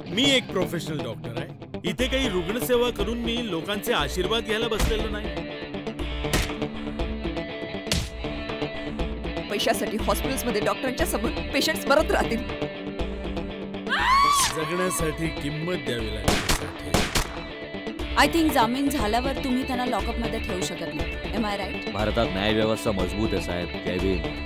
मी एक professional doctor आहे. इथे काही रुग्णसेवा करून मी लोकांचे आशीर्वाद घ्यायला बसलेलो नाही. पैशासाठी हॉस्पिटल्समध्ये डॉक्टरांच्या समोर पेशंट्स मरत राहतील. जगण्यासाठी किंमत द्यावी लागते. आय थिंक जामीन झाल्यावर तुम्ही त्यांना लॉकअपमध्ये ठेवू शकत नाही. Am I right? भारतात न्यायव्यवस्था मजबूत आहे साहेब. केविन,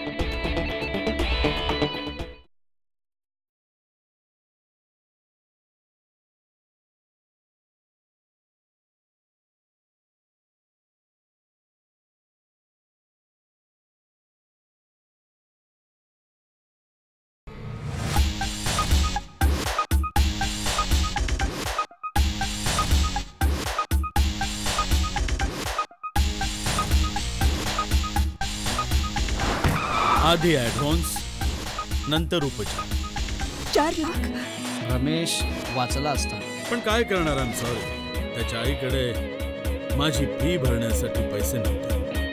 आधी ऍडव्हान्स, नंतर उपचार. 4 लाख? रमेश वाचला असता. पण काय करणार आम सॉरी, त्याच्या आईकडे माझी फी भरण्यासाठी पैसे नव्हते.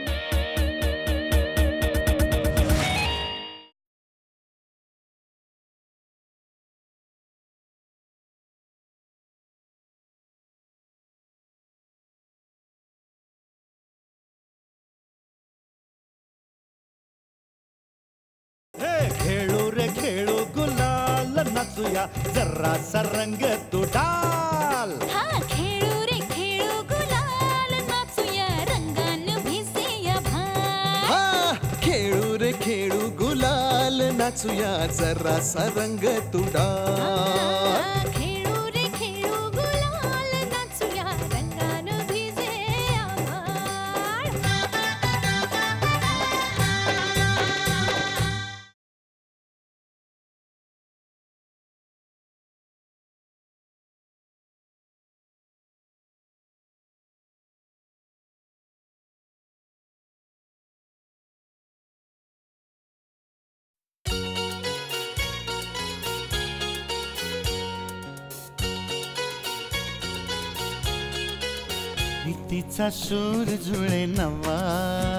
खेळू रे खेळू गुलाल नाचूया जरासा रंग तू डाल. खेळू रे खेळू गुलाल नाचूया रंगान भिजूया भाल. खेळू रे खेळू गुलाल नाचूया जरासा रंग तू डाल. खेळू रे खेळू गुलाल नाचूया रंगान भिजूया भाल. प्रीतीचा सूर जुळे नवा